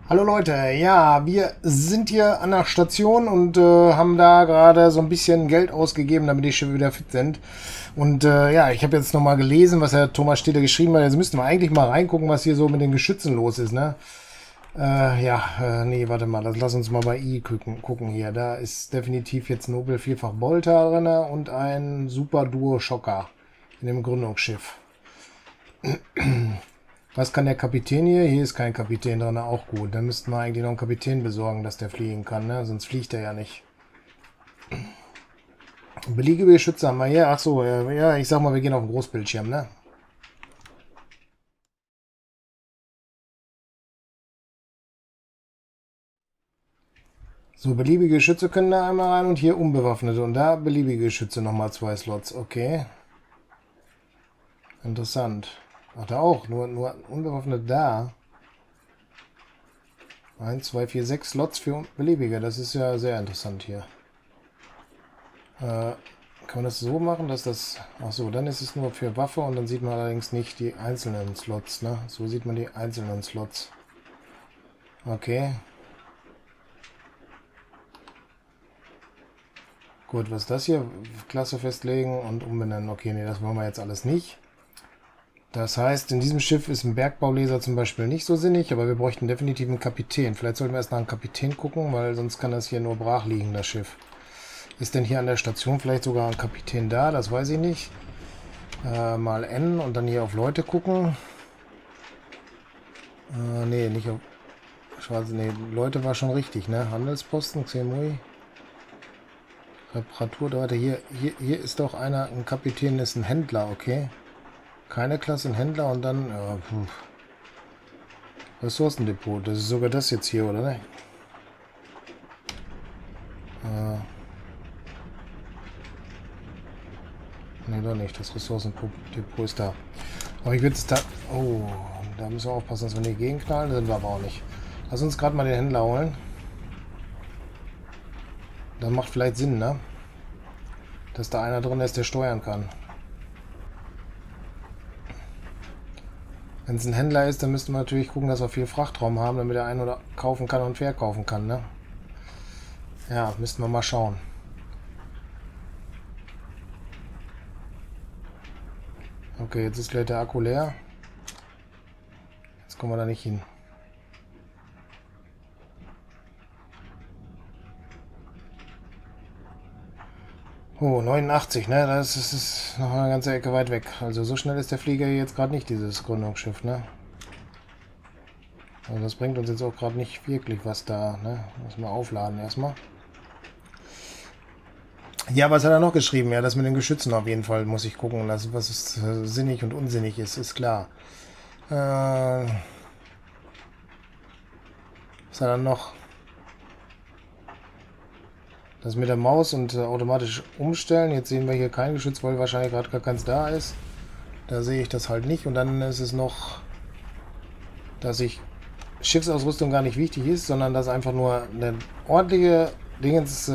Hallo Leute, ja, wir sind hier an der Station und haben da gerade so ein bisschen Geld ausgegeben, damit die Schiffe wieder fit sind. Und ja, ich habe jetzt nochmal gelesen, was Herr Thomas Stede geschrieben hat. Jetzt müssten wir eigentlich mal reingucken, was hier so mit den Geschützen los ist, ne? Nee, warte mal, lass uns mal bei I gucken hier. Da ist definitiv jetzt Nobel Vierfach Bolter drin und ein Super Duo Schocker in dem Gründungsschiff. Was kann der Kapitän hier? Hier ist kein Kapitän drin, auch gut. Dann müssten wir eigentlich noch einen Kapitän besorgen, dass der fliegen kann, ne? Sonst fliegt er ja nicht. Beliebige Geschütze haben wir hier. Ach so, ja, ich sag mal, wir gehen auf den Großbildschirm, ne? So, beliebige Geschütze können da einmal rein und hier unbewaffnete. Und da beliebige Geschütze nochmal 2 Slots. Okay. Interessant. Ach, da auch. Nur unbewaffnet da. 1, 2, 4, 6 Slots für beliebige. Das ist ja sehr interessant hier. Kann man das so machen, dass das... Ach so, dann ist es nur für Waffe und dann sieht man allerdings nicht die einzelnen Slots, ne? So sieht man die einzelnen Slots. Okay. Gut, was ist das hier? Klasse festlegen und umbenennen. Okay, nee, das wollen wir jetzt alles nicht. Das heißt, in diesem Schiff ist ein Bergbauleser zum Beispiel nicht so sinnig, aber wir bräuchten definitiv einen Kapitän. Vielleicht sollten wir erst nach einem Kapitän gucken, weil sonst kann das hier nur brach liegen, das Schiff. Ist denn hier an der Station vielleicht sogar ein Kapitän da? Das weiß ich nicht. Mal N und dann hier auf Leute gucken. Nee, nicht auf... Schwarze, nee, Leute war schon richtig, ne? Handelsposten, Xemui. Reparaturleute, hier ist doch einer, ein Kapitän ist ein Händler, okay. Keine Klasse, ein Händler und dann... Ressourcendepot, das ist sogar das jetzt hier, oder ne? Ne, doch nicht. Das Ressourcendepot ist da. Aber ich würde es da... Oh, da müssen wir aufpassen, dass wir nicht gegenknallen. Sind wir aber auch nicht. Lass uns gerade mal den Händler holen. Das macht vielleicht Sinn, ne? Dass da einer drin ist, der steuern kann. Wenn es ein Händler ist, dann müssten wir natürlich gucken, dass wir viel Frachtraum haben, damit er ein- oder kaufen kann und verkaufen kann, ne? Ja, müssten wir mal schauen. Okay, jetzt ist gleich der Akku leer. Jetzt kommen wir da nicht hin. Oh, 89, ne? Das ist noch eine ganze Ecke weit weg. Also so schnell ist der Flieger jetzt gerade nicht, dieses Gründungsschiff, ne? Also das bringt uns jetzt auch gerade nicht wirklich was da, ne? Müssen wir aufladen erstmal. Ja, was hat er noch geschrieben? Ja, das mit den Geschützen auf jeden Fall muss ich gucken. Das, was ist, sinnig und unsinnig ist klar. Was hat er noch? Das mit der Maus und automatisch umstellen. Jetzt sehen wir hier kein Geschütz, weil wahrscheinlich gerade gar keins da ist. Da sehe ich das halt nicht. Und dann ist es noch, dass ich Schiffsausrüstung gar nicht wichtig ist, sondern dass einfach nur eine ordentliche Dingens,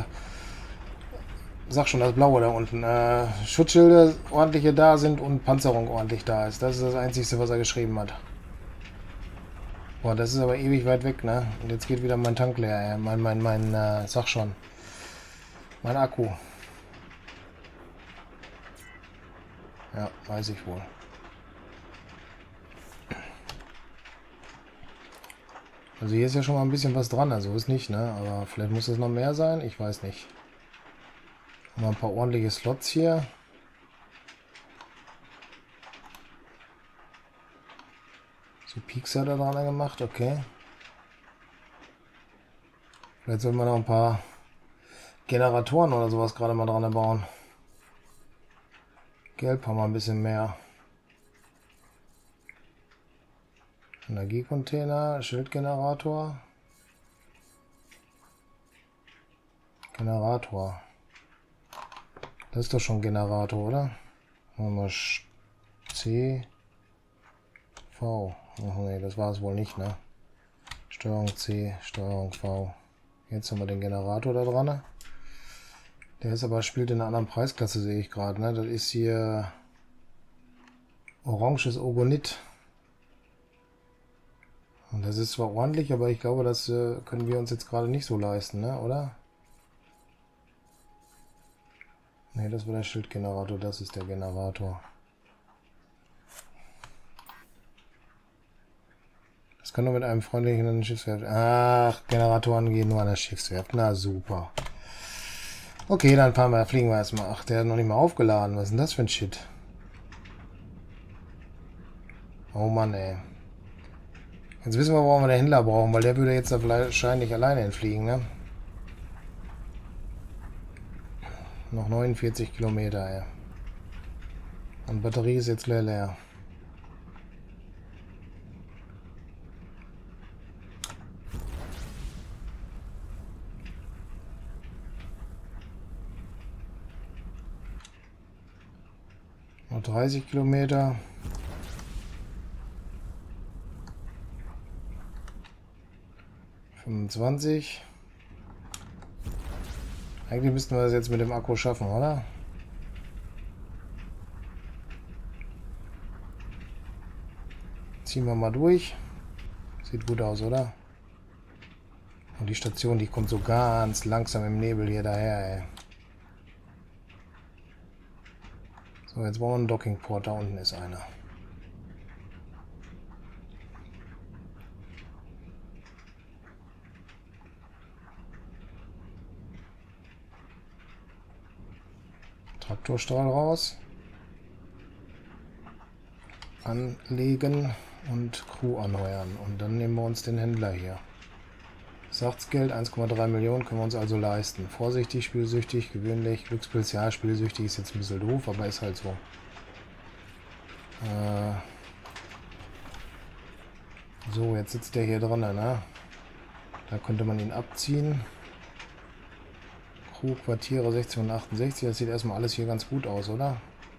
sag schon, das Blaue da unten, Schutzschilde ordentliche da sind und Panzerung ordentlich da ist. Das ist das Einzige, was er geschrieben hat. Boah, das ist aber ewig weit weg, ne? Und jetzt geht wieder mein Tank leer, sag schon, mein Akku. Ja, weiß ich wohl. Also hier ist ja schon mal ein bisschen was dran, also ist nicht, ne? Aber vielleicht muss es noch mehr sein, ich weiß nicht. Mal ein paar ordentliche Slots hier. So Peaks hat er dran gemacht, okay. Vielleicht sollten wir noch ein paar Generatoren oder sowas gerade mal dran bauen. Gelb haben wir ein bisschen mehr. Energiecontainer, Schildgenerator. Generator. Das ist doch schon Generator, oder? Machen wir C, V. Ach nee, das war es wohl nicht, ne? Steuerung C, Steuerung V. Jetzt haben wir den Generator da dran. Der ist aber, spielt in einer anderen Preisklasse, sehe ich gerade, ne? Das ist hier oranges Ogonit. Und das ist zwar ordentlich, aber ich glaube, das können wir uns jetzt gerade nicht so leisten, ne? Oder? Ne, das war der Schildgenerator, das ist der Generator. Das kann nur mit einem freundlichen Schiffswerft. Ach, Generatoren gehen nur an der Schiffswerft. Na super. Okay, dann fliegen wir erstmal. Ach, der hat noch nicht mal aufgeladen. Was ist denn das für ein Shit? Oh Mann, ey. Jetzt wissen wir, warum wir den Händler brauchen, weil der würde jetzt da wahrscheinlich alleine entfliegen, ne? Noch 49 Kilometer, ey. Und Batterie ist jetzt leer. Noch 30 Kilometer. ...25. Eigentlich müssten wir das jetzt mit dem Akku schaffen, oder? Ziehen wir mal durch. Sieht gut aus, oder? Und die Station, die kommt so ganz langsam im Nebel hier daher, ey. So, jetzt brauchen wir einen Dockingport. Da unten ist einer. Traktorstrahl raus. Anlegen und Crew anheuern. Und dann nehmen wir uns den Händler hier. Sachtsgeld 1,3 Millionen können wir uns also leisten. Vorsichtig, spielsüchtig, gewöhnlich. Glückspilz, ja, spielsüchtig ist jetzt ein bisschen doof, aber ist halt so. So, jetzt sitzt der hier drin, ne? Da könnte man ihn abziehen. Crew, Quartiere 16 und 68. Das sieht erstmal alles hier ganz gut aus, oder?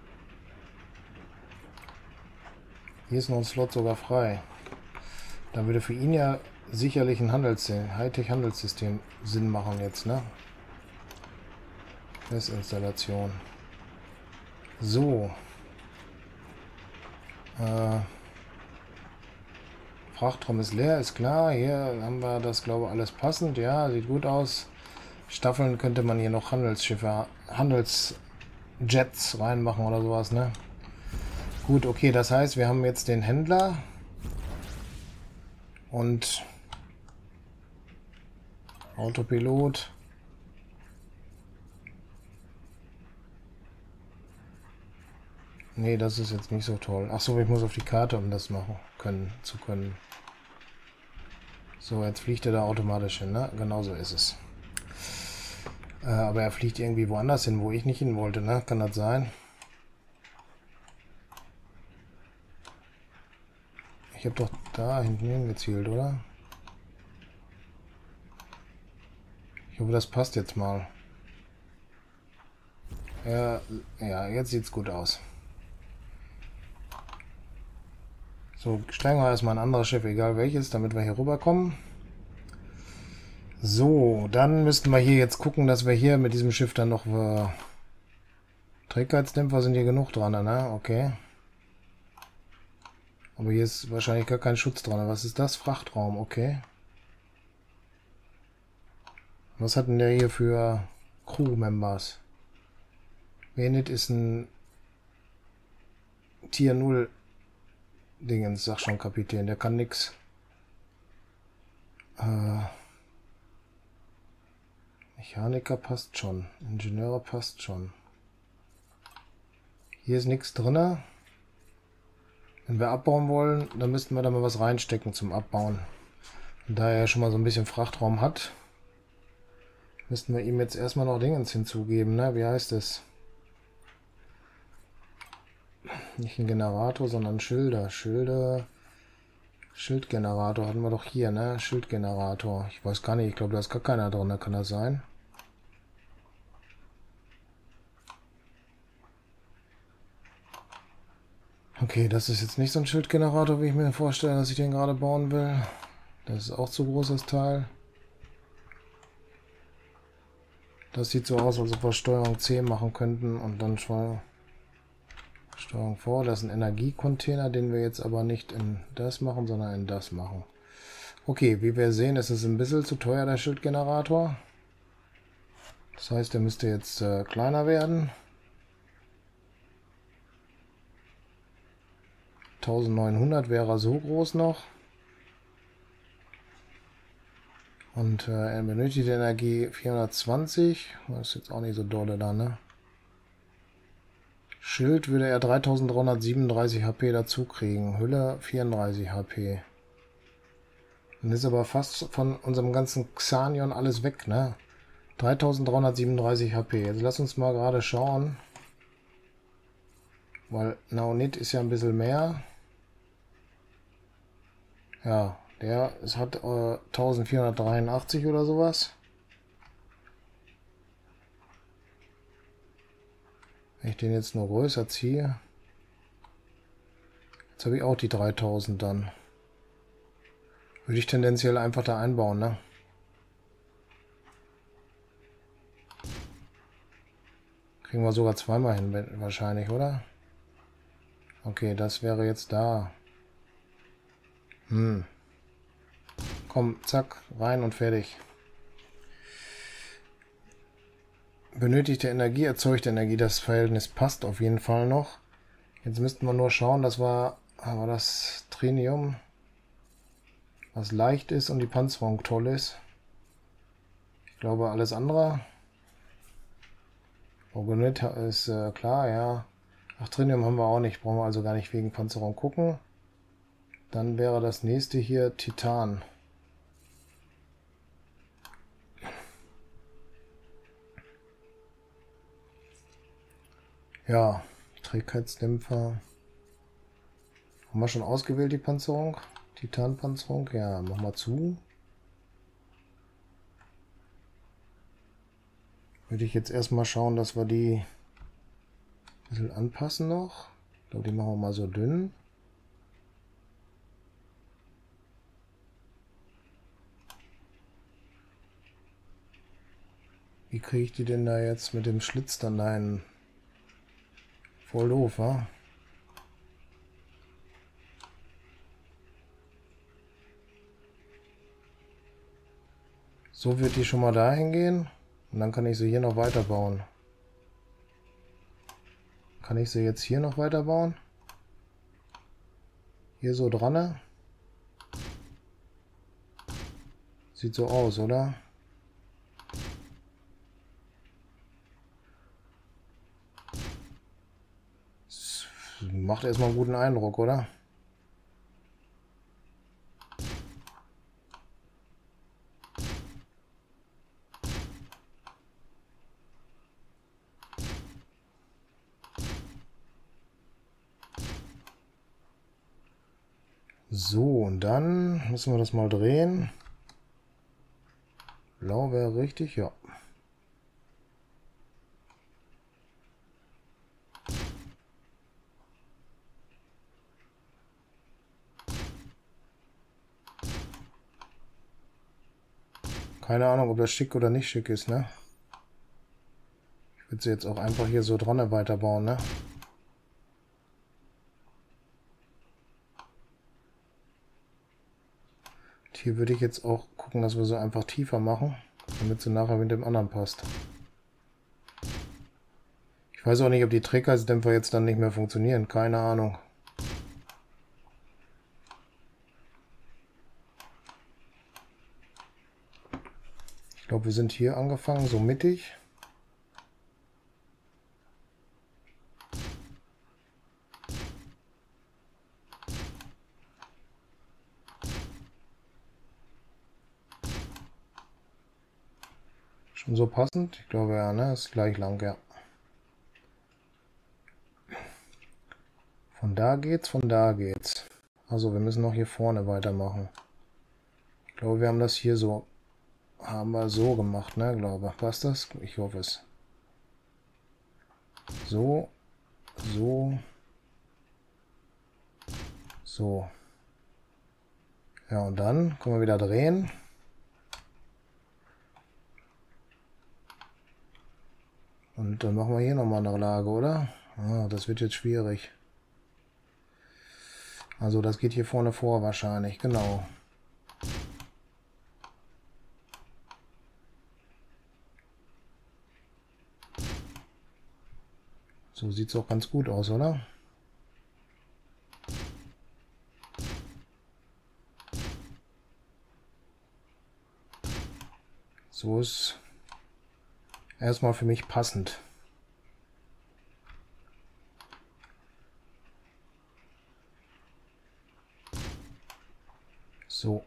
Hier ist noch ein Slot sogar frei. Dann würde für ihn ja sicherlich ein Hightech-Handelssystem Sinn machen jetzt, ne? Festinstallation. So. Frachtraum ist leer, ist klar. Hier haben wir das, glaube ich, alles passend. Ja, sieht gut aus. Staffeln könnte man hier noch Handelsschiffe, Handelsjets reinmachen oder sowas, ne? Gut, okay, das heißt, wir haben jetzt den Händler und Autopilot. Nee, das ist jetzt nicht so toll. Ach so, ich muss auf die Karte, um das machen zu können. So, jetzt fliegt er da automatisch hin, ne? Genau so ist es. Aber er fliegt irgendwie woanders hin, wo ich nicht hin wollte, ne? Kann das sein? Ich habe doch da hinten hingezielt, oder? Ich hoffe, das passt jetzt mal. Ja, jetzt sieht's gut aus. So, steigen wir erstmal ein anderes Schiff, egal welches, damit wir hier rüberkommen. So, dann müssten wir hier jetzt gucken, dass wir hier mit diesem Schiff dann noch... Trägheitsdämpfer sind hier genug dran, ne? Okay. Aber hier ist wahrscheinlich gar kein Schutz dran. Was ist das? Frachtraum, okay. Was hat denn der hier für Crew-Members? Venit ist ein Tier 0 Dingens, sag schon Kapitän. Der kann nix. Mechaniker passt schon. Ingenieure passt schon. Hier ist nichts drin. Wenn wir abbauen wollen, dann müssten wir da mal was reinstecken zum Abbauen. Und da er schon mal so ein bisschen Frachtraum hat, müssten wir ihm jetzt erstmal noch Dingens hinzugeben, ne? Wie heißt es? Nicht ein Generator, sondern Schilder. Schildgenerator hatten wir doch hier, ne? Schildgenerator. Ich weiß gar nicht, ich glaube, da ist gar keiner drin, da kann das sein. Okay, das ist jetzt nicht so ein Schildgenerator, wie ich mir vorstelle, dass ich den gerade bauen will. Das ist auch zu großes Teil. Das sieht so aus, als ob wir Steuerung C machen könnten und dann Steuerung vor. Das ist ein Energiecontainer, den wir jetzt aber nicht in das machen, sondern in das machen. Okay, wie wir sehen, ist es ein bisschen zu teuer, der Schildgenerator. Das heißt, der müsste jetzt kleiner werden. 1900 wäre er so groß noch. Und er benötigt Energie 420. Das ist jetzt auch nicht so dolle da, ne? Schild würde er 3337 HP dazu kriegen. Hülle 34 HP. Dann ist aber fast von unserem ganzen Xanion alles weg, ne? 3337 HP. Jetzt lass uns mal gerade schauen. Weil Naonit ist ja ein bisschen mehr. Ja, der hat 1483 oder sowas. Wenn ich den jetzt nur größer ziehe. Jetzt habe ich auch die 3000 dann. Würde ich tendenziell einfach da einbauen, ne? Kriegen wir sogar zweimal hin, wahrscheinlich, oder? Okay, das wäre jetzt da. Komm, zack, rein und fertig. Benötigte Energie, erzeugte Energie, das Verhältnis passt auf jeden Fall noch. Jetzt müssten wir nur schauen, dass wir aber das Trinium, was leicht ist und die Panzerung toll ist. Ich glaube, alles andere. Orgonit ist klar, ja. Ach, Trinium haben wir auch nicht, brauchen wir also gar nicht wegen Panzerung gucken. Dann wäre das nächste hier Titan. Ja, Trägheitsdämpfer. Haben wir schon ausgewählt die Panzerung? Titanpanzerung, ja, mach mal zu. Würde ich jetzt erstmal schauen, dass wir die ein bisschen anpassen noch. Ich glaube, die machen wir mal so dünn. Wie kriege ich die denn da jetzt mit dem Schlitz dann dahin? Voll doof, wa? So wird die schon mal dahin gehen. Und dann kann ich sie hier noch weiterbauen. Kann ich sie jetzt hier noch weiterbauen? Hier so dran, ne? Sieht so aus, oder? Das macht erstmal einen guten Eindruck, oder? So, und dann müssen wir das mal drehen. Blau wäre richtig, ja. Keine Ahnung, ob das schick oder nicht schick ist, ne? Ich würde sie jetzt auch einfach hier so dran weiterbauen, ne? Hier würde ich jetzt auch gucken, dass wir sie einfach tiefer machen, damit sie nachher mit dem anderen passt. Ich weiß auch nicht, ob die Trägheitsdämpfer jetzt dann nicht mehr funktionieren. Keine Ahnung. Ich glaube, wir sind hier angefangen, so mittig. Schon so passend? Ich glaube ja, ne? Ist gleich lang, ja. Von da geht's, von da geht's. Also wir müssen noch hier vorne weitermachen. Ich glaube, wir haben das hier so, haben wir so gemacht, ne? Glaube, passt das? Ich hoffe es. So, so, so. Ja, und dann können wir wieder drehen. Und dann machen wir hier nochmal eine Lage, oder? Ah, das wird jetzt schwierig. Also das geht hier vorne vor wahrscheinlich, genau. So sieht es auch ganz gut aus, oder? So ist erstmal für mich passend. So.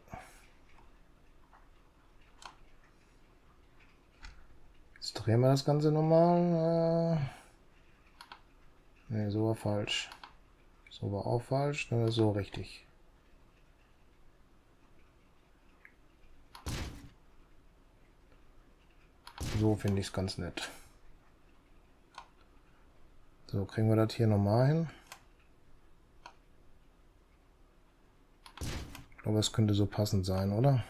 Jetzt drehen wir das Ganze nochmal. Ne, so war falsch. So war auch falsch. Dann ist so richtig. So finde ich es ganz nett. So, kriegen wir das hier nochmal hin. Ich glaube, es könnte so passend sein, oder?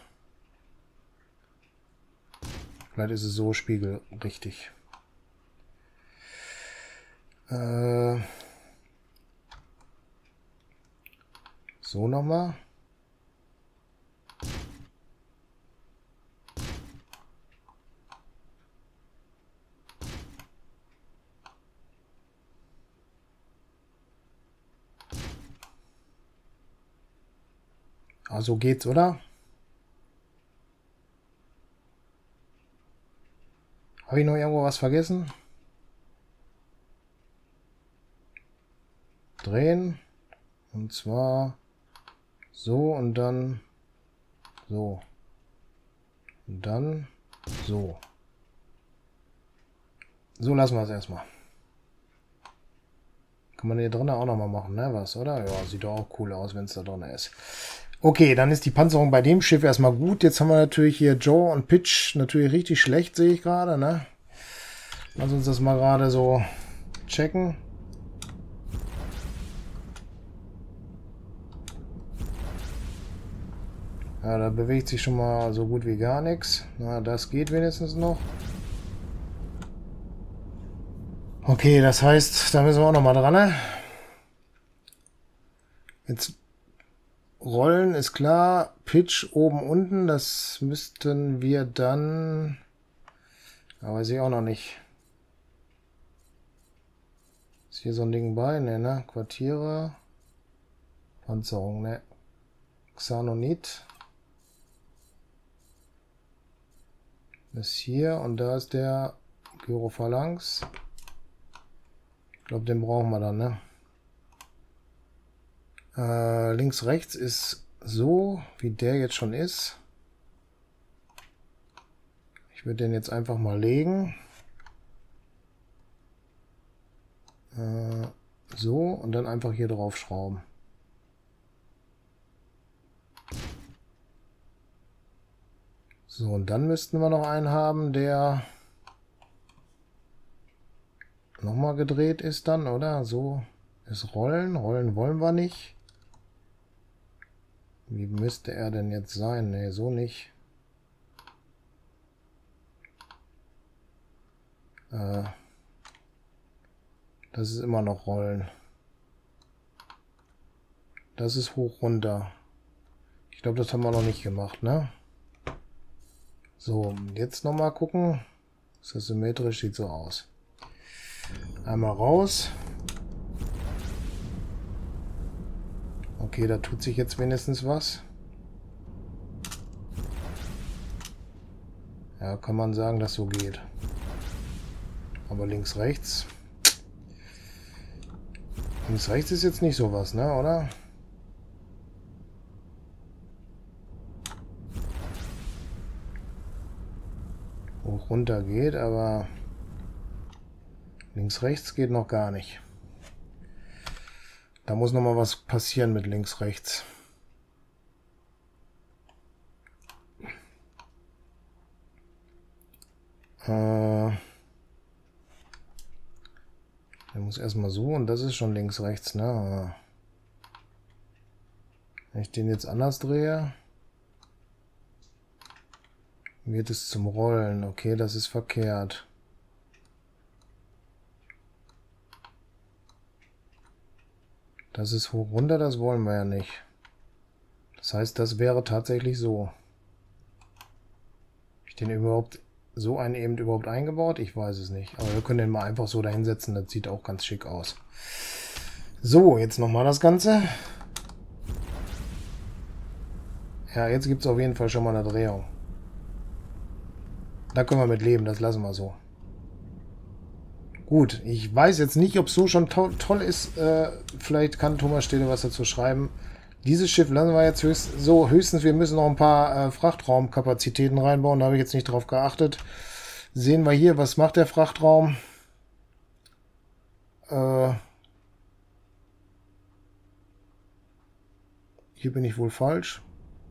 Vielleicht ist es so spiegelrichtig. So nochmal. Ah, so geht's, oder? Habe ich noch irgendwo was vergessen? Drehen. Und zwar so und dann so. Und dann so. So lassen wir es erstmal. Kann man hier drinnen auch nochmal machen, ne? Was, oder? Ja, sieht doch auch cool aus, wenn es da drin ist. Okay, dann ist die Panzerung bei dem Schiff erstmal gut. Jetzt haben wir natürlich hier Joe und Pitch natürlich richtig schlecht, sehe ich gerade, ne? Lass uns das mal gerade so checken. Ja, da bewegt sich schon mal so gut wie gar nichts. Na, das geht wenigstens noch. Okay, das heißt, da müssen wir auch noch mal dran, ne? Jetzt rollen ist klar. Pitch oben, unten. Das müssten wir dann... Aber weiß ich auch noch nicht. Ist hier so ein Ding bei? Ne? Quartiere. Panzerung, ne? Xanonit. Ist hier und da ist der Gyrophalanx. Ich glaube, den brauchen wir dann, ne? Links, rechts ist so, wie der jetzt schon ist. Ich würde den jetzt einfach mal legen. So, und dann einfach hier drauf schrauben. So, und dann müssten wir noch einen haben, der nochmal gedreht ist dann, oder? So ist Rollen. Rollen wollen wir nicht. Wie müsste er denn jetzt sein? Ne, so nicht. Das ist immer noch Rollen. Das ist hoch runter. Ich glaube, das haben wir noch nicht gemacht, ne? So, jetzt nochmal gucken. Ist das symmetrisch? Sieht so aus. Einmal raus. Okay, da tut sich jetzt wenigstens was. Ja, kann man sagen, dass so geht. Aber links, rechts. Links, rechts ist jetzt nicht sowas, ne, oder? Hoch, runter geht, aber links, rechts geht noch gar nicht. Da muss noch mal was passieren mit links, rechts. Der muss erstmal so und das ist schon links, rechts, ne? Wenn ich den jetzt anders drehe, wird es zum Rollen. Okay, das ist verkehrt. Das ist hoch runter, das wollen wir ja nicht. Das heißt, das wäre tatsächlich so. Wenn ich den überhaupt so einen eben überhaupt eingebaut? Ich weiß es nicht. Aber wir können den mal einfach so dahinsetzen. Das sieht auch ganz schick aus. So, jetzt nochmal das Ganze. Ja, jetzt gibt es auf jeden Fall schon mal eine Drehung. Da können wir mit leben, das lassen wir so. Gut, ich weiß jetzt nicht, ob es so schon toll ist. Vielleicht kann Thomas Stede was dazu schreiben. Dieses Schiff lassen wir jetzt höchstens, wir müssen noch ein paar Frachtraumkapazitäten reinbauen. Da habe ich jetzt nicht drauf geachtet. Sehen wir hier, was macht der Frachtraum? Hier bin ich wohl falsch.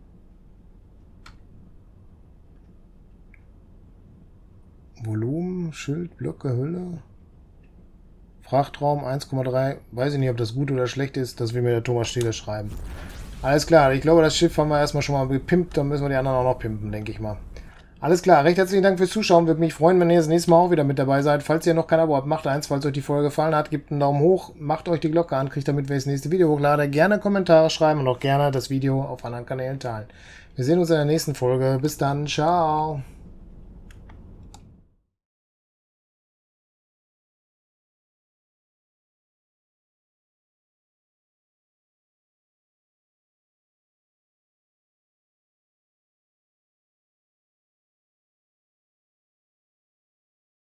Volumen, Schild, Blöcke, Hülle. Frachtraum 1,3. Weiß ich nicht, ob das gut oder schlecht ist. Das will mir der Thomas Stede schreiben. Alles klar. Ich glaube, das Schiff haben wir erstmal schon mal gepimpt. Dann müssen wir die anderen auch noch pimpen, denke ich mal. Alles klar. Recht herzlichen Dank fürs Zuschauen. Würde mich freuen, wenn ihr das nächste Mal auch wieder mit dabei seid. Falls ihr noch kein Abo habt, macht eins. Falls euch die Folge gefallen hat, gebt einen Daumen hoch. Macht euch die Glocke an. Kriegt damit, wenn ich das nächste Video hochlade. Gerne Kommentare schreiben und auch gerne das Video auf anderen Kanälen teilen. Wir sehen uns in der nächsten Folge. Bis dann. Ciao.